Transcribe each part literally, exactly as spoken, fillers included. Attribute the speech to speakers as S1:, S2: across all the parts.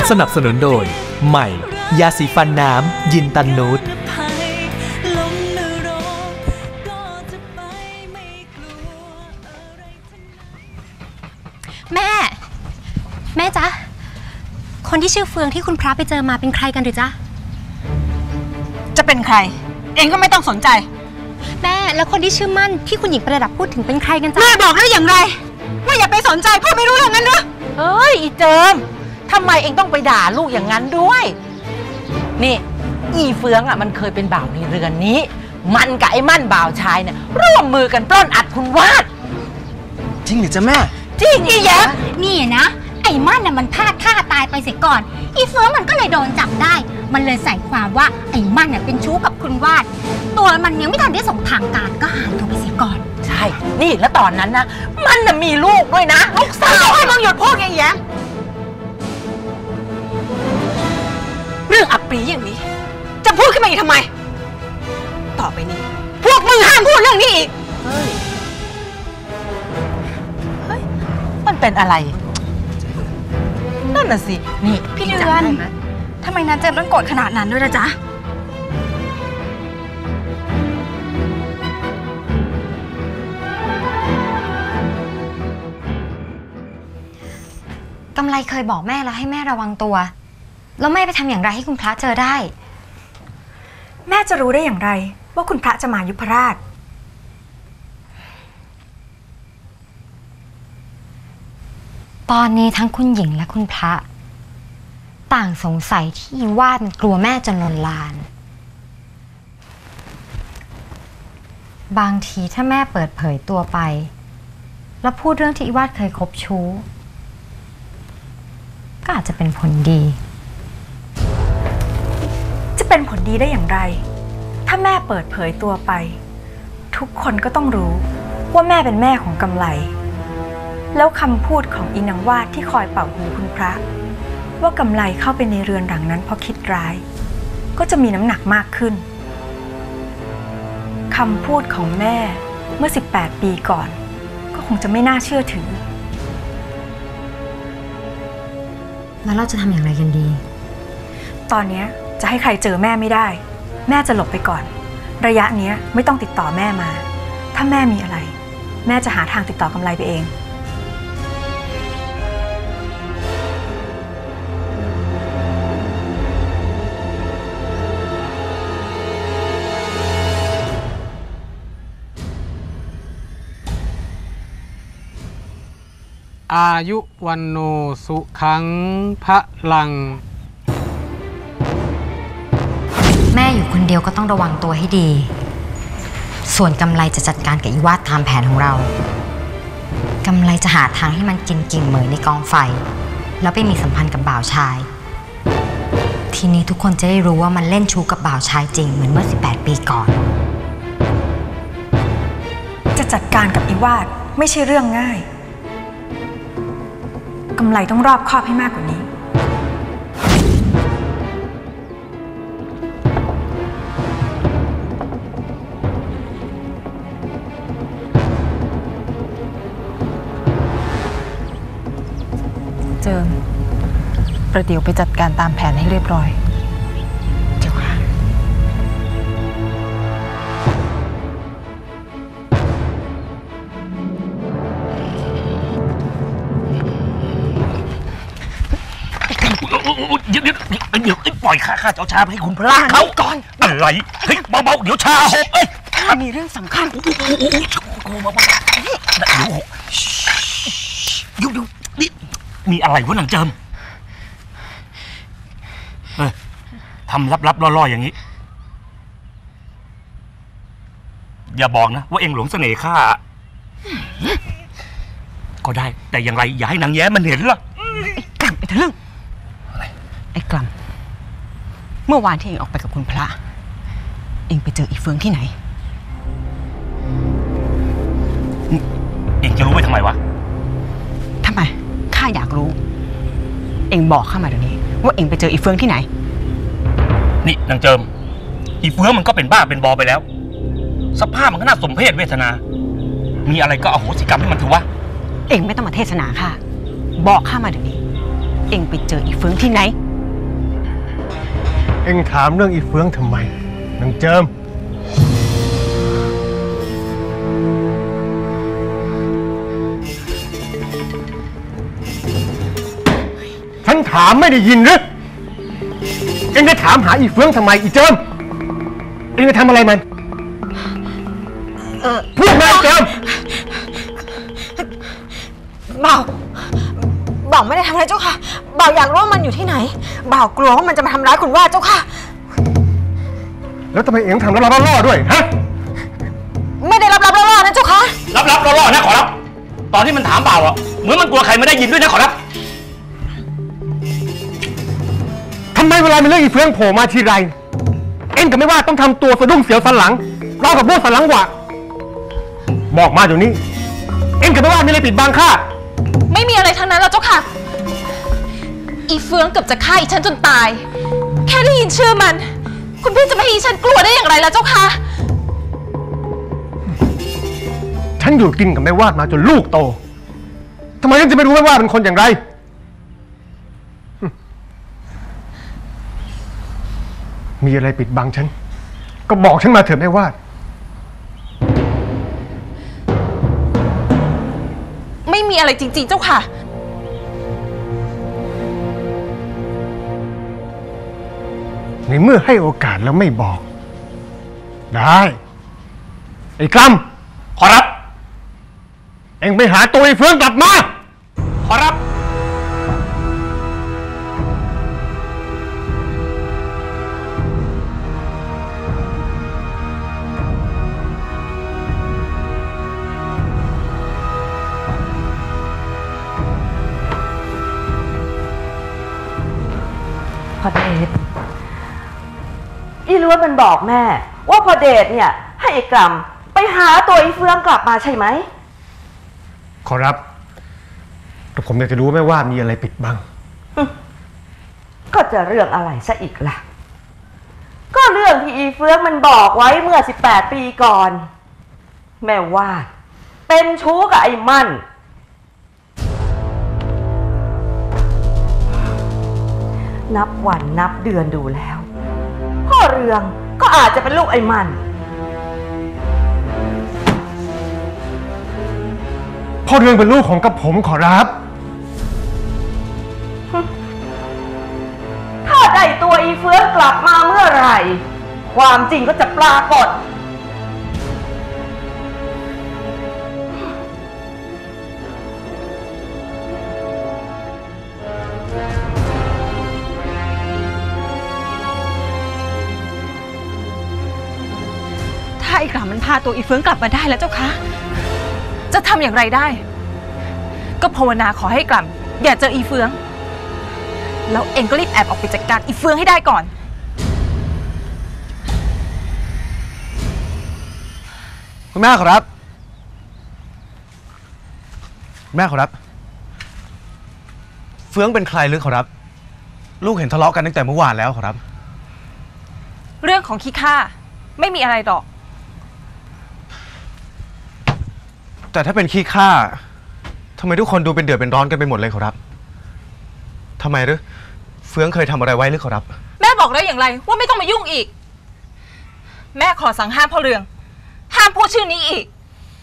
S1: สนับสนุนโดยใหม่ยาสีฟันน้ำยินตันนูต
S2: แม่แม่จ๊ะคนที่ชื่อเฟืองที่คุณพระไปเจอมาเป็นใครกันหรือจ๊ะ
S3: จะเป็นใครเองก็ไม่ต้องสนใจ
S2: แม่แล้วคนที่ชื่อมั่นที่คุณหญิงประดับพูดถึงเป็นใครกันจ๊ะ
S3: แม่บอกได้อย่างไรว่าอย่าไปสนใจพูดไม่รู้เรื่องนั้นหรือ
S4: เฮ้ยอีเจิมทำไมเองต้องไปด่าลูกอย่างนั้นด้วยนี่อีเฟืองอ่ะมันเคยเป็นบ่าวในเรือนนี้มันกับไอ้มั่นบ่าวชายเนี่ยร่วมมือกันปล้นอัดคุณวาด
S1: จริงหรือจ๊ะแม่
S4: จริงอีแย้
S2: นี่นะไอ้มั่นน่ะมันพลาดท่าตายไปเสียก่อนอีเฟืองมันก็เลยโดนจับได้มันเลยใส่ความว่าไอ้มั่นเนี่ยเป็นชู้กับคุณวาดตัวมันยังไม่ทันได้ส่งทางการก็หายตัวไปเสียก่อน
S4: ใช่นี่แล้วตอนนั้นนะมันน่ะมีลูกด้วยนะลูกสาว
S3: ให้มึงหยุดพูดไงแย้มเรื่องอับปรีอย่างนี้จะพูดขึ้นมาอีกทำไมต่อไปนี้พวกมึงห้ามพูดเรื่องนี้อีก
S4: เฮ้ยเฮ้ยมันเป็นอะไรนั่นน่ะสินี่
S3: พี่เดือนทำไมนันเจมต้องโกรธขนาดนั้นด้วยนะจ๊ะ
S2: กำไรเคยบอกแม่แล้วให้แม่ระวังตัวแล้วแม่ไปทำอย่างไรให้คุณพระเจอได้
S3: แม่จะรู้ได้อย่างไรว่าคุณพระจะมายุพราช
S2: ตอนนี้ทั้งคุณหญิงและคุณพระต่างสงสัยที่อีวาดมันกลัวแม่จนลนลานบางทีถ้าแม่เปิดเผยตัวไปแล้วพูดเรื่องที่อีวาดเคยคบชู้ก็อาจจะเป็นผลดี
S3: จะเป็นผลดีได้อย่างไรถ้าแม่เปิดเผยตัวไปทุกคนก็ต้องรู้ว่าแม่เป็นแม่ของกำไลแล้วคำพูดของอีนางวาดที่คอยเป่าหูคุณพระว่ากำไลเข้าไปในเรือนหลังนั้นเพราะคิดร้ายก็จะมีน้ำหนักมากขึ้นคำพูดของแม่เมื่อสิบแปดปีก่อนก็คงจะไม่น่าเชื่อถือ
S2: แล้วเราจะทำอย่างไรกันดี
S3: ตอนนี้จะให้ใครเจอแม่ไม่ได้แม่จะหลบไปก่อนระยะนี้ไม่ต้องติดต่อแม่มาถ้าแม่มีอะไรแม่จะหาทางติดต่อกำไลไปเอง
S5: อายุวันโนสุขังพระลัง
S2: แม่อยู่คนเดียวก็ต้องระวังตัวให้ดีส่วนกำไลจะจัดการกับอีวาดตามแผนของเรากำไลจะหาทางให้มันกินกิ่งเหมยในกองไฟแล้วไปมีสัมพันธ์กับบ่าวชายทีนี้ทุกคนจะได้รู้ว่ามันเล่นชู้กับบ่าวชายจริงเหมือนเมื่อสิบแปดปีก่อน
S3: จะจัดการกับอีวาดไม่ใช่เรื่องง่ายกำไลต้องรอบคอบให้มากกว่านี้เจิมประเดี๋ยวไปจัดการตามแผนให้เรียบร้อยเจ้าค่ะ
S6: เดี๋ยวเดี๋ยวเดี๋ยวปล่อยข้าข้าจะเอาชาไปให้คุณพระเขาก่อนอะไรเฮ้ยเบาๆเดี๋ยวชาหกเอ้ย
S3: ข้ามีเรื่องสำคัญ
S6: โอ้โหโอ้โหเบาๆเดี๋ยวเดี๋ยวเดี๋ยวนี่มีอะไรวะนางเจิมเฮ้ยทำลับๆล่อๆอย่างนี้อย่าบอกนะว่าเอ็งหลงเสน่ห์ข้าก็ได้แต่อย่างไรอย่าให้นางแย้มันเห็นล่ะ
S3: ไอ้กล่ำไอ้ทะลึ่งไอ้กล่ำเมื่อวานที่เองออกไปกับคุณพระเองไปเจออีเฟืองที่ไหน
S6: เองจะรู้ไปทำไมวะ
S3: ทำไมข้าอยากรู้เองบอกข้ามาเดี๋ยวนี้ว่าเองไปเจออีเฟืองที่ไหน
S6: นี่นางเจิมอีเฟืองมันก็เป็นบ้าเป็นบอไปแล้วสภาพมันก็น่าสมเพชเวทนามีอะไรก็อโหสิกรรมให้มันเถอะวะ
S3: เองไม่ต้องมาเทศนาข้าบอกข้ามาเดี๋ยวนี้
S4: เอ็งไปเจออีเฟืองที่ไหน
S7: เอ็งถามเรื่องอีเฟืองทำไมนางเจิมฉันถามไม่ได้ยินหรือเอ็งจะถามหาอีเฟืองทำไมอีเจิมเอ็งจะทำอะไรมันพูดมาเจิม
S8: บ่าวบ่าวไม่ได้ทำอะไรเจ้าค่ะบ่าวอยากรู้ว่ามันอยู่ที่ไหนบ่าวกลัวว่ามันจะมาทำร้ายคุณว่าเจ้าค่ะ
S7: แล้วทำไมเอ็งทำรับรับล่อๆด้วยฮะ
S8: ไม่ได้รับรับล่อๆนะเจ้าค่ะ
S6: รับรับล่อๆนะขอรับตอนที่มันถามบ่าวอ่ะเหมือนมันกลัวใครไม่ได้ยินด้วยนะขอรับ
S7: ทำไมเวลามีเรื่องอีเฟืองโผล่มาทีไรเอ็งก็ไม่ว่าต้องทำตัวสะดุ้งเสียวสันหลังรอกับพวกสันหลังหวะบอกมาเดี๋ยวนี้เอ็งก็ไม่ว่ามีอะไรปิดบังข้า
S8: ไม่มีอะไรทั้งนั้นแล้วเจ้าค่ะอีเฟืองเกือบจะฆ่าอีฉันจนตายแค่ได้ยินชื่อมันคุณพี่จะไม่ให้อีฉันกลัวได้อย่างไรแล้วเจ้าค่ะ
S7: ฉันอยู่กินกับแม่วาดมาจนลูกโตทำไมฉันจะไม่รู้แม่วาดเป็นคนอย่างไรมีอะไรปิดบังฉันก็บอกฉันมาเถอะแม่วาด
S8: ไม่มีอะไรจริงๆเจ้าค่ะ
S7: ในเมื่อให้โอกาสแล้วไม่บอกได้ไอ้กล้
S6: ำขอรับ
S7: เอ็งไปหาตัวไอ้เฟืองกลับมา
S6: ขอรับ
S4: พอเดชอีล้วนมันบอกแม่ว่าพอเดชเนี่ยให้ไอ้กรรมไปหาตัวอีเฟืองกลับมาใช่ไหม
S7: ขอรับแต่ผมอยากจะรู้แม่ว่ามีอะไรปิดบัง
S4: ก็จะเรื่องอะไรซะอีกล่ะก็เรื่องที่อีเฟืองมันบอกไว้เมื่อสิบแปดปีก่อนแม่ว่าเป็นชู้กับไอ้มั่นนับวันนับเดือนดูแล้วพ่อเรืองก็อาจจะเป็นลูกไอ้มัน
S7: พ่อเรืองเป็นลูกของกระผมขอรับ
S4: ถ้าได้ตัวอีเฟืองกลับมาเมื่อไหร่ความจริงก็จะปรากฏ
S8: ถ้าไอ้กล่ำมันพาตัวอีเฟืองกลับมาได้แล้วเจ้าคะจะทำอย่างไรได้ก็ภาวนาขอให้กล่ำอย่าเจออีเฟืองแล้วเองก็รีบแอบออกไปจัดการอีเฟืองให้ได้ก่อน
S9: คุณแม่ครับแม่ครับเฟืองเป็นใครหรือครับลูกเห็นทะเลาะกันตั้งแต่เมื่อวานแล้วครับ
S8: เรื่องของขี้ข้าไม่มีอะไรหรอก
S9: แต่ถ้าเป็นขี้ข้าทำไมทุกคนดูเป็นเดือดเป็นร้อนกันไปหมดเลยครับทำไมหรือเฟืองเคยทำอะไรไว้หรือครับ
S8: แม่บอกแล้วอย่างไรว่าไม่ต้องมายุ่งอีกแม่ขอสั่งห้ามพ่อเรืองห้ามพูดชื่อนี้อีก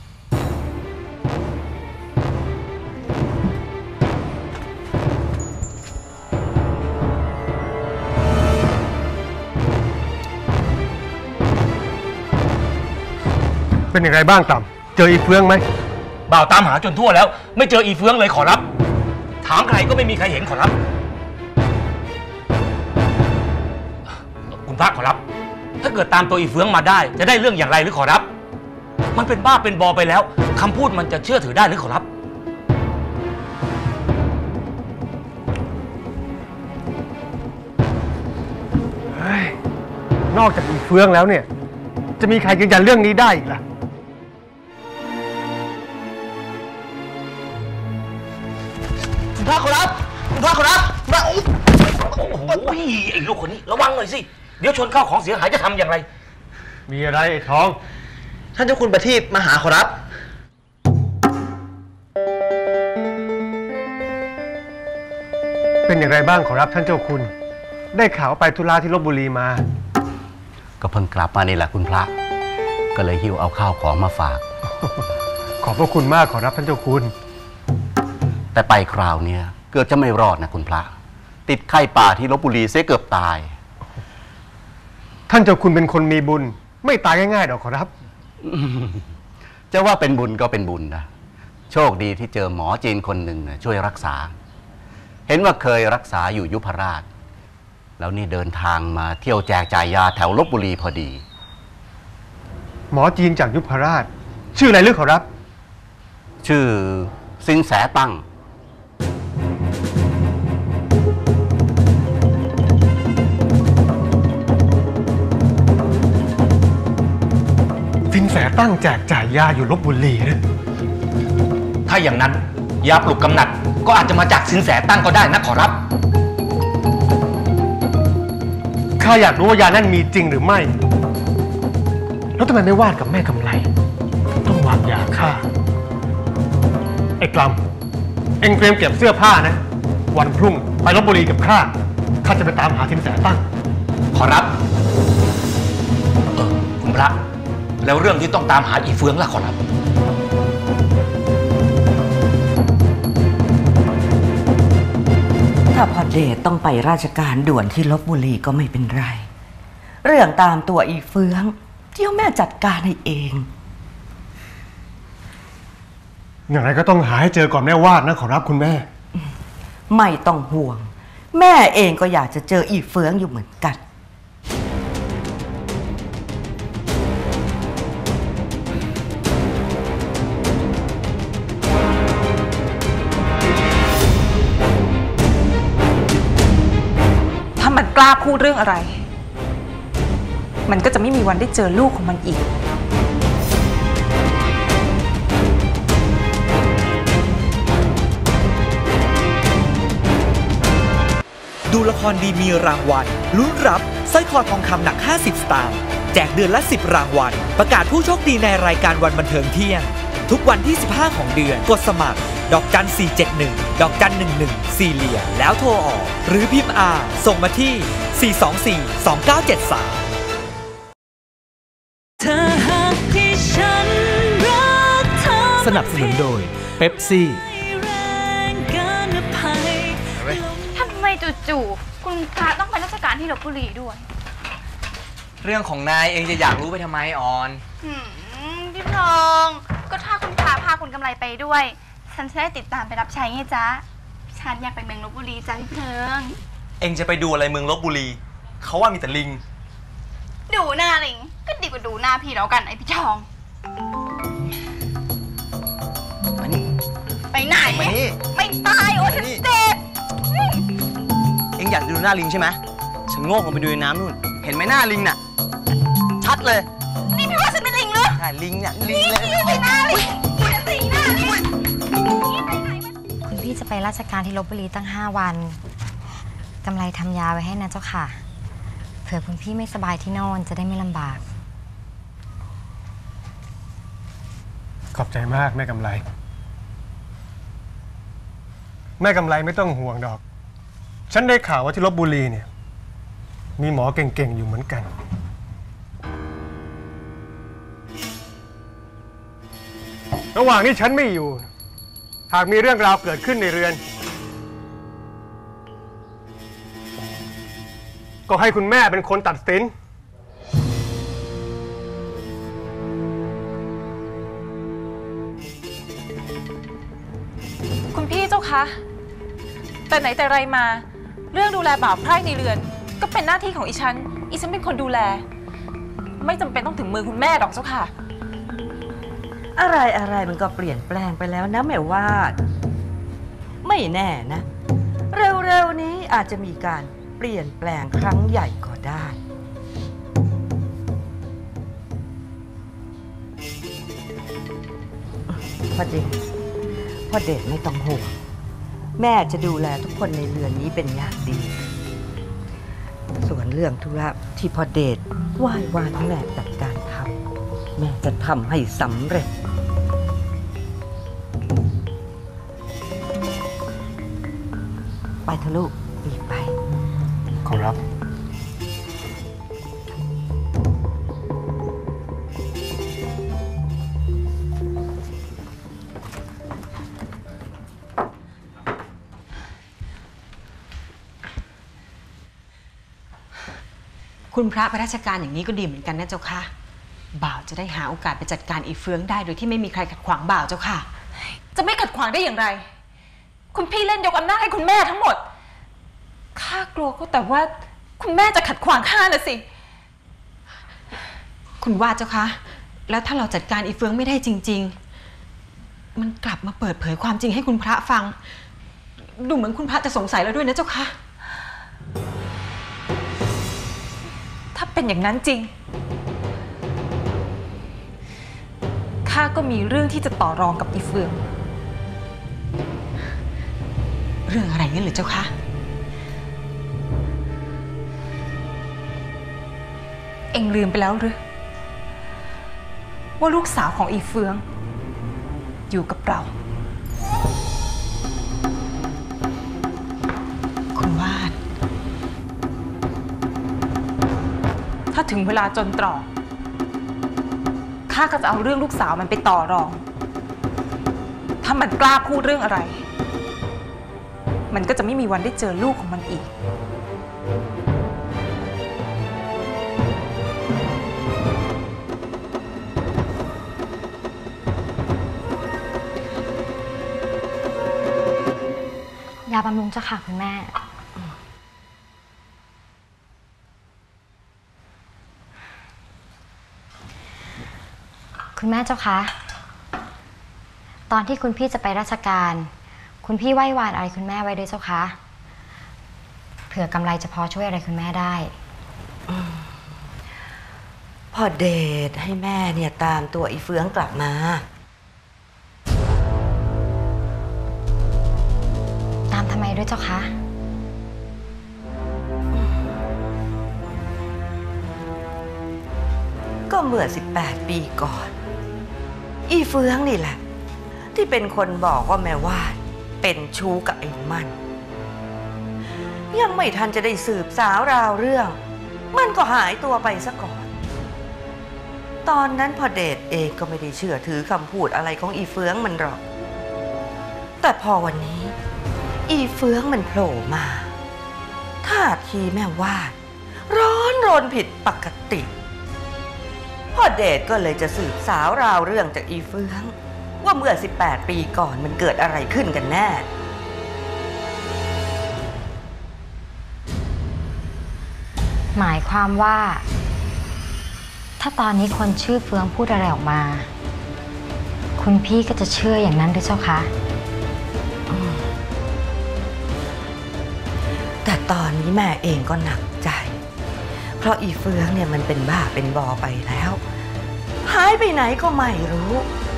S7: เป็นอย่างไรบ้างต่ำเจออีเฟืองไหม
S6: บ่าวตามหาจนทั่วแล้วไม่เจออีเฟืองเลยขอรับถามใครก็ไม่มีใครเห็นขอรับคุณพระขอรับถ้าเกิดตามตัวอีเฟืองมาได้จะได้เรื่องอย่างไรหรือขอรับมันเป็นบ้าเป็นบอไปแล้วคำพูดมันจะเชื่อถือได้หรือขอรับ
S7: นอกจากอีเฟืองแล้วเนี่ยจะมีใครยืนยันเรื่องนี้ได้อีกล่ะ
S6: คุณพระขอรับคุณพระขอรับมาโอ้โหไอ้ลูกคนนี้ระวังหน่อยสิเดี๋ยวชนข้าวของเสียหายจะทำอย่างไร
S7: มีอะไรไอ้ทอง
S9: ท่านเจ้าคุณประทีปมาหาขอรับ
S7: เเป็นอย่างไรบ้างขอรับท่านเจ้าคุณ ได้ข่าวไปธุระที่ลพบุรีมา
S10: ก็เพิ่งกลับมานี่แหละคุณพระก็เลยหิ้วเอาข้าวของมาฝาก
S7: ขอบพระคุณมากขอรับท่านเจ้าคุณ
S10: แต่ไปคราวเนี้ยเกือบจะไม่รอดนะคุณพระ ติดไข้ป่าที่ลพบุรีเสียเกือบตาย
S7: ท่านเจ้าคุณเป็นคนมีบุญ ไม่ตายง่ายๆหรอกขอรับ
S10: จะว่าเป็นบุญก็เป็นบุญนะโชคดีที่เจอหมอจีนคนหนึ่งนะช่วยรักษา เห็นว่าเคยรักษาอยู่ยุพราช แล้วนี่เดินทางมาเที่ยวแจกจ่ายยาแถวลพบุรีพอดี
S7: หมอจีนจากยุพราช ชื่ออะไรลึกขอรับ
S10: ชื่อสินแสตั้ง
S7: สินแสตั้งแจกจ่ายยาอยู่ลพบุรีนะ
S6: ถ้าอย่างนั้นยาปลุกกำหนัดก็อาจจะมาจากสินแสตั้งก็ได้นะขอรับ
S7: ข้าอยากรู้ว่ายานั่นมีจริงหรือไม่ แล้วทำไมไม่วาดกับแม่กำไร ต้องวางยาฆ่า ไอ้กลัมเอ็งเตรียมเก็บเสื้อผ้านะ วันพรุ่งไปลพบุรีกับข้า ข้าจะไปตามหาสินแสตั้ง
S6: ขอรับเออคุณพระแล้วเรื่องที่ต้องตามหาอีเฟืองล่ะขอรับ
S11: ถ้าพอเดชต้องไปราชการด่วนที่ลพบุรีก็ไม่เป็นไร เรื่องตามตัวอีเฟืองเดี๋ยวแม่จัดการให้เอง
S7: อย่างไรก็ต้องหาให้เจอก่อนแม่วาดนะขอรับคุณแม่
S11: ไม่ต้องห่วง แม่เองก็อยากจะเจออีเฟืองอยู่เหมือนกัน
S8: ถ้ามันกล้าพูดเรื่องอะไร มันก็จะไม่มีวันได้เจอลูกของมันอีก
S1: ดูละครดีมีรางวัลลุ้นรับสร้อยคอทองคำหนักห้าสิบสตางค์แจกเดือนละสิบรางวัลประกาศผู้โชคดีในรายการวันบันเทิงเที่ยงทุกวันที่สิบห้าของเดือนกดสมัครดอกจันสี่เจ็ดหนึ่งดอกจันหนึ่งหนึ่งสี่เหลี่ยมแล้วโทรออกหรือพิมพ์อาส่งมาที่สี่สองสี่สองเก้าเจ็ดสามสนับสนุนโดยเป๊ปซี่
S12: ทำไมจู่ๆคุณพระต้องไปราชการที่ลพบุรีด้วย
S13: เรื่องของนายเองจะอยากรู้ไปทำไมออน
S12: พี่พงศ์ก็ถ้าคุณพระพาคุณกำไรไปด้วยฉันจะได้ติดตามไปรับใช้ไงจ๊ะฉันอยากไปเมืองลพบุรีจ้ะพี่เพิง
S13: เองจะไปดูอะไรเมืองลพบุรีเขาว่ามีแต่ลิง
S12: ดูหน้าลิงก็ดีกว่าดูหน้าพี่แล้วกันไอพี่ทองไปไหนไม่ตายโอ้ฉันเจ็บ
S13: เอ็งอยากดูหน้าลิงใช่ไหมฉันโง่ลงไปดูในน้ำนู่นเห็นไหมหน้าลิงน่ะชัดเลย
S12: นี่พี่ว่าฉันเป็นลิงเหรอ
S13: ใช่ลิงเนี่ยลิงเลย
S12: ไปหน้าลิงสีหน้าลิง
S2: คุณพี่จะไปราชการที่ลพบุรีตั้งห้าวันกำไรทำยาไว้ให้นะเจ้าค่ะเผื่อคุณพี่ไม่สบายที่โน่นจะได้ไม่ลำบาก
S7: ขอบใจมากแม่กำไรแม่กำไรไม่ต้องห่วงดอกฉันได้ข่าวว่าที่ลพบุรีเนี่ยมีหมอเก่งๆอยู่เหมือนกันระหว่างที่ฉันไม่อยู่หากมีเรื่องราวเกิดขึ้นในเรือนก็ให้คุณแม่เป็นคนตัดสิน
S8: คุณพี่เจ้าคะแต่ไหนแต่ไรมาเรื่องดูแลบ่าวไพร่ในเรือนก็เป็นหน้าที่ของอีฉันอีฉันเป็นคนดูแลไม่จำเป็นต้องถึงมือคุณแม่ดอกเจ้าค่ะ
S11: อะไรอะไรมันก็เปลี่ยนแปลงไปแล้วนะแม่วาดไม่แน่นะ เร็วๆนี้อาจจะมีการเปลี่ยนแปลงครั้งใหญ่ก็ได้พ่อเดชพ่อเดชไม่ต้องห่วงแม่จะดูแลทุกคนในเรือนนี้เป็นอย่างดีส่วนเรื่องธุระที่พ่อเดชไหว้วานแม่จัดการทำแม่จะทำให้สำเร็จไปเถอะลูกรีบไป
S9: ขอรับ
S8: คุณพระไปราชการอย่างนี้ก็ดีเหมือนกันนะเจ้าค่ะบ่าวจะได้หาโอกาสไปจัดการอีเฟืองได้โดยที่ไม่มีใครขัดขวางบ่าวเจ้าค่ะจะไม่ขัดขวางได้อย่างไรคุณพี่เล่นยกอำนาจให้คุณแม่ทั้งหมดข้ากลัวก็แต่ว่าคุณแม่จะขัดขวางข้าน่ะสิคุณว่าเจ้าคะแล้วถ้าเราจัดการอีเฟืองไม่ได้จริงๆมันกลับมาเปิดเผยความจริงให้คุณพระฟังดูเหมือนคุณพระจะสงสัยแล้วด้วยนะเจ้าค่ะถ้าเป็นอย่างนั้นจริงข้าก็มีเรื่องที่จะต่อรองกับอีเฟืองเรื่องอะไรงั้นหรือเจ้าคะเอ็งลืมไปแล้วหรือว่าลูกสาวของอีเฟืองอยู่กับเราคุณวาดถ้าถึงเวลาจนตรอกข้าก็จะเอาเรื่องลูกสาวมันไปต่อรองถ้ามันกล้าพูดเรื่องอะไรมันก็จะไม่มีวันได้เจอลูกของมันอีก
S2: ยาบำรุงเจ้าค่ะคุณแม่คุณแม่เจ้าคะตอนที่คุณพี่จะไปราชการคุณพี่ไหว้วานอะไรคุณแม่ไว้ด้วยเจ้าคะเผื่อกำไรจะพอช่วยอะไรคุณแม่ได้
S11: พ่อเดชให้แม่เนี่ยตามตัวอีเฟืองกลับมา
S2: ตามทำไมด้วยเจ้าคะ
S11: ก็เมื่อสิบแปดปีก่อนอีเฟืองนี่แหละที่เป็นคนบอกว่าแม่วาดเป็นชู้กับไอ้มันยังไม่ทันจะได้สืบสาวราวเรื่องมันก็หายตัวไปซะก่อนตอนนั้นพ่อเดชเองก็ไม่ได้เชื่อถือคำพูดอะไรของอีเฟืองมันหรอกแต่พอวันนี้อีเฟืองมันโผล่มาท่าทีแม่วาดร้อนรนผิดปกติพ่อเดชก็เลยจะสืบสาวราวเรื่องจากอีเฟืองว่าเมื่อสิบแปดปีก่อนมันเกิดอะไรขึ้นกันแน่
S2: หมายความว่าถ้าตอนนี้คนชื่อเฟืองพูดอะไรออกมาคุณพี่ก็จะเชื่ออย่างนั้นด้วยเจ้าคะ
S11: แต่ตอนนี้แม่เองก็หนักใจเพราะอีเฟืองเนี่ยมันเป็นบ้าเป็นบอไปแล้วหายไปไหนก็ไม่รู้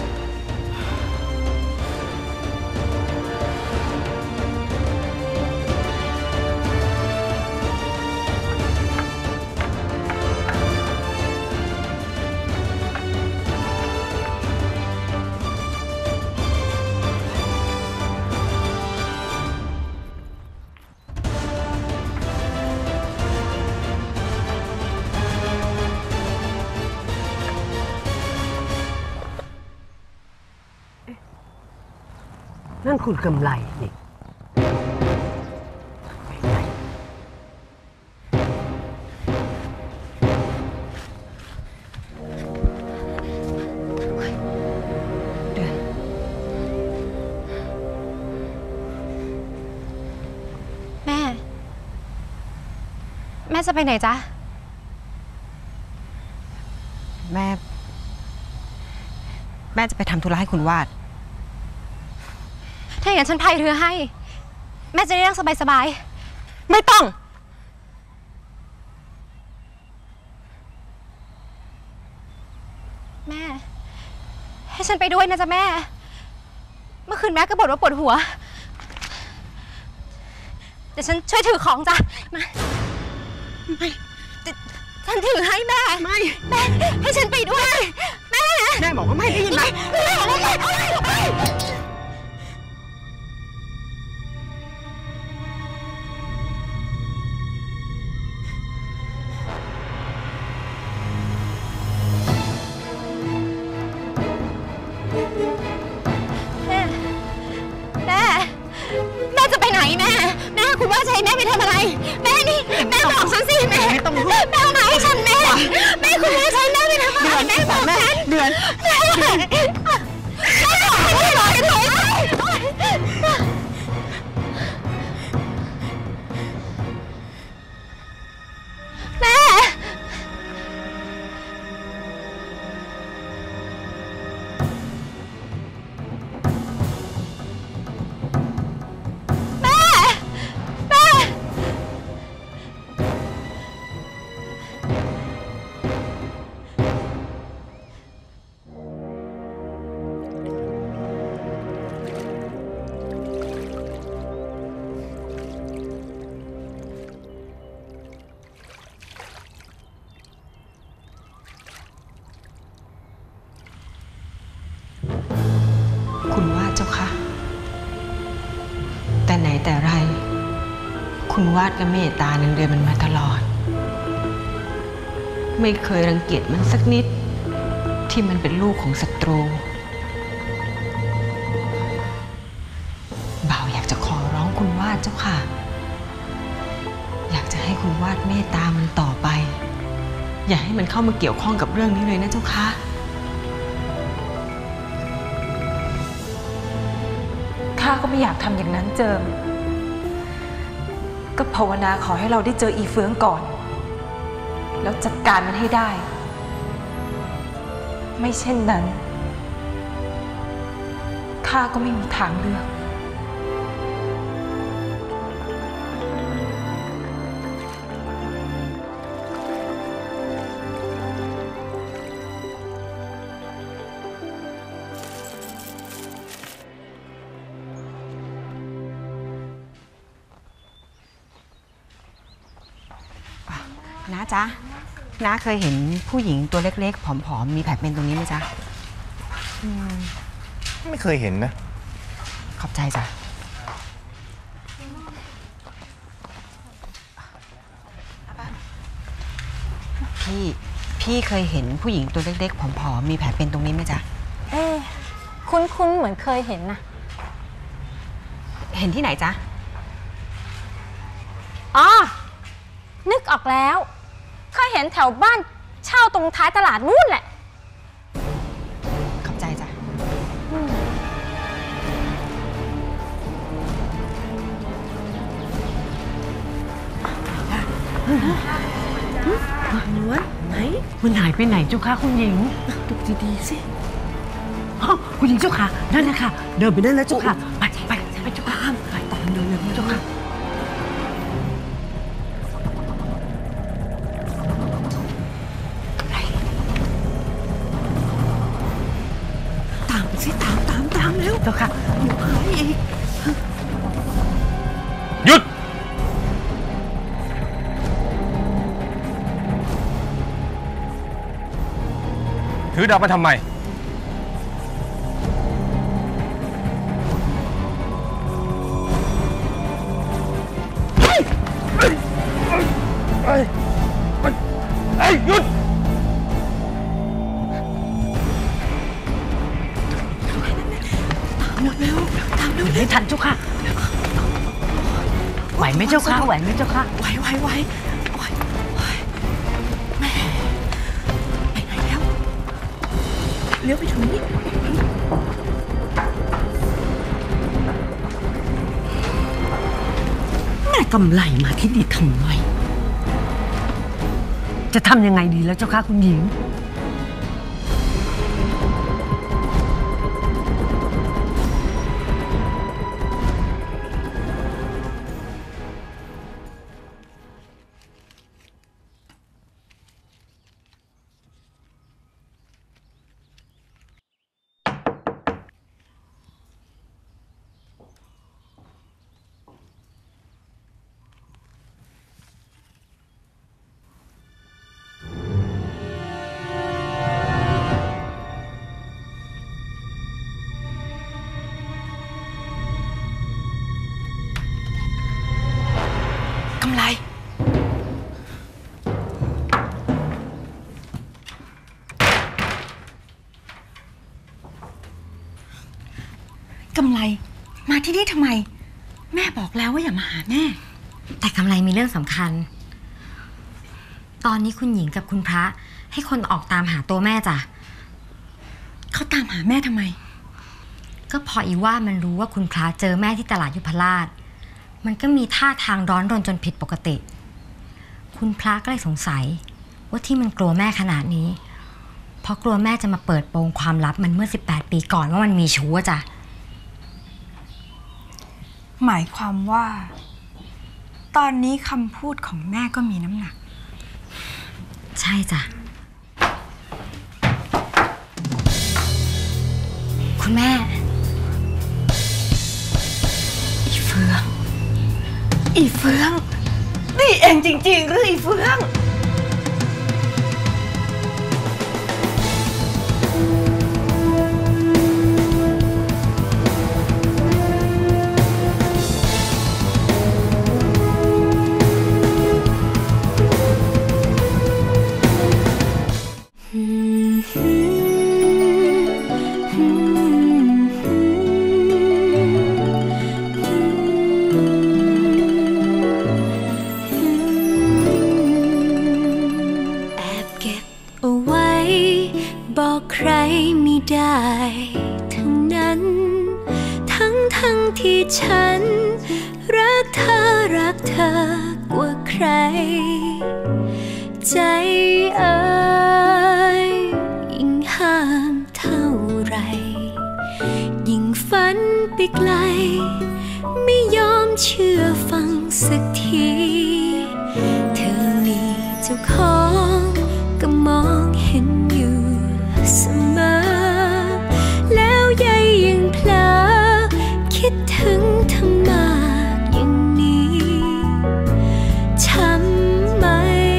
S11: นั่นคุณกำไรนี่
S8: เดือน
S2: แม่ แม่จะไปไหนจ๊ะ
S8: แม่แม่จะไปทำธุระให้คุณวาด
S2: ถ้าอย่างนั้นฉันพายเรือให้แม่จะได้นั่งสบายๆ
S8: ไม่ต้อง
S2: แม่ให้ฉันไปด้วยนะจ๊ะแม่เมื่อคืนแม่ก็บ่นว่าปวดหัวเดี๋ยวฉันช่วยถือของจ้ะมาไม่ฉันถือให้แม่ไม่แม่ให้ฉันไปด้วยแม่
S8: แม่บอกว่าไม่ได้ยินไหม
S2: แม่ไม่ได้
S14: แม่แม่คุณว่าจะให้แม่ไปทำอะไรแม่นี่แม่บอกฉันสิแม่แม่เอามาให้ฉันแม่แม่คุณว่าจะให้แม่ไปทำอะไรแม่บอกแม่เดือนแม่แม่บอกให้ไม่บอกกันเลยแม่
S8: คุณวาดเจ้าค่ะแต่ไหนแต่ไรคุณวาดก็เมตตานางเดือนมันมาตลอดไม่เคยรังเกียจมันสักนิดที่มันเป็นลูกของศัตรูบ่าวอยากจะขอร้องคุณวาดเจ้าค่ะอยากจะให้คุณวาดเมตตามันต่อไปอย่าให้มันเข้ามาเกี่ยวข้องกับเรื่องนี้เลยนะเจ้าค่ะข้าก็ไม่อยากทำอย่างนั้นเจิมก็ภาวนาขอให้เราได้เจออีเฟืองก่อนแล้วจัดการมันให้ได้ไม่เช่นนั้นข้าก็ไม่มีทางเลือก
S2: น้าจ๊ะน้าเคยเห็นผู้หญิงตัวเล็กๆผอมๆมีแผลเป็นตรงนี้ไหมจ๊ะ
S9: ไม่เคยเห็นนะ
S2: ขอบใจจ้ะพี่พี่เคยเห็นผู้หญิงตัวเล็กๆผอมๆมีแผลเป็นตรงนี้ไหมจ๊ะ
S14: เอ๊ะคุ้นๆเหมือนเคยเห็นนะ
S2: เห็นที่ไหนจ๊ะ
S14: อ๋อนึกออกแล้วเคยเห็นแถวบ้านเช่าตรงท้ายตลาดนู่นแหละ
S2: ขอบใจจ้ะ
S4: นวลไหนมันหายไปไหนเจ้าค่ะคุณหญิงดูดีๆสิคุณหญิงเจ้าค่ะนั่นนะคะเดินไปนั่นแล้วเจ้าค่ะไปไปไปเจ้าค่ะไปตามเดินเลยเจ้าค่ะเจ้าค่ะหยุดหายอีก
S7: หยุดถือดาบมาทำไมเฮ้ยเฮ้ยเฮ้ยเฮ้ยหยุด
S4: เร็วตามเร็วให้ทันเจ้าค่ะไหวไหมเจ้าค่ะไหวไหมเจ้าค่ะไหวไหวไหวแม่ไปไหนแล้วเลี้ยวไปทางนี้แม่กำไลมาที่นี่ทำไมจะทำยังไงดีแล้วเจ้าค่ะคุณหญิงกำไรกำไรมาที่นี่ทำไม
S3: แม่บอกแล้วว่าอย่ามาหาแม่
S2: แต่กำไรมีเรื่องสำคัญตอนนี้คุณหญิงกับคุณพระให้คนออกตามหาตัวแม่จ้ะ
S3: เขาตามหาแม่ทำไม
S2: ก็พออีว่ามันรู้ว่าคุณพระเจอแม่ที่ตลาดยุพราชมันก็มีท่าทางร้อนรนจนผิดปกติคุณพระก็เลยสงสัยว่าที่มันกลัวแม่ขนาดนี้เพราะกลัวแม่จะมาเปิดโปงความลับมันเมื่อสิบแปดปีก่อนว่ามันมีชู้จ้ะ
S3: หมายความว่าตอนนี้คำพูดของแม่ก็มีน้ำหนัก
S2: ใช่จ้ะคุณแม่
S3: อีเฟืองอีเฟืองนี่เองจริงๆหรืออีเฟือง
S14: ได้ทั้งนั้นทั้งทั้งที่ฉันรักเธอรักเธอกว่าใครใจเอ่ยยิ่งห้ามเท่าไรยิ่งฝันไปไกลไม่ยอมเชื่อฟังสักทีเธอมีเจ้าของก็มองเห็นอยู่เสมอแล้วใยยังเพลอคิดถึงเธอมากอย่างนี้ช้ำไหม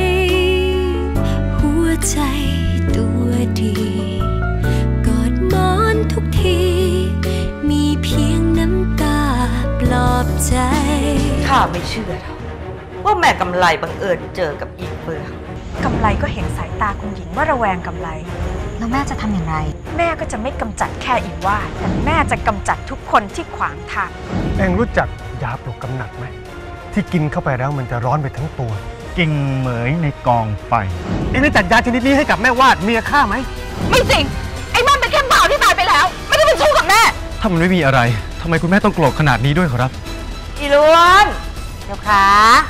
S14: หัวใจตัวดีกอดหมอนทุกทีมีเพียงน้ำตาปลอบใจ
S11: ข้าไม่เชื่อหรอกว่าแม่กำไรบังเอิญเจอกับอีเฟือง
S3: กำไรก็เห็นสายตาคุณหญิงว่าระแวงกำไร
S2: แล้วแม่จะทำอย่างไร
S3: แม่ก็จะไม่กำจัดแค่อีว่าแต่แม่จะกำจัดทุกคนที่ขวางทาง
S7: เอ็งรู้จักยาปลุกกำหนัดไหมที่กินเข้าไปแล้วมันจะร้อนไปทั้งตัวกิ่งเหมยในกองไฟเอ็งได้จัดยาชนิดนี้ให้กับแม่วาดเมียข้าไหม
S4: ไม่จริงไอ้มันเป็นแค่บ่าวที่ตายไปแล้วไม่ได้เป็นชู้กับแม่
S9: ถ้ามันไม่มีอะไรทำไมคุณแม่ต้องโกรธขนาดนี้ด้วยครับ
S11: อีล้วนเจ้าขา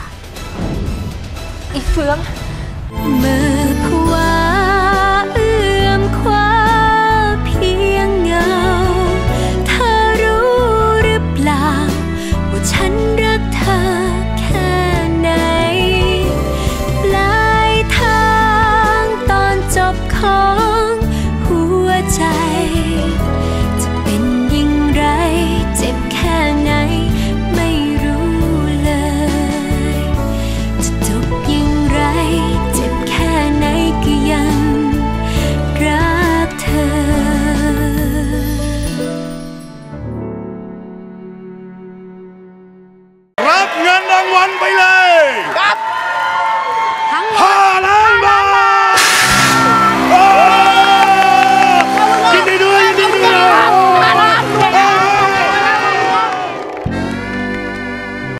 S3: อีเฟือง
S14: มือขวาเอื้อมคว้าเพียงเงาเธอรู้หรือเปล่าว่าฉันรักเธอแค่ไหนปลายทางตอนจบของหัวใจจะเป็นอย่างไรเจ็บแค่ไหนไม่รู้เลยจะจบอย่างไรเจ็บแค่ไหนก็ยังรักเธอ
S15: รับเงินรางวัลไปเลย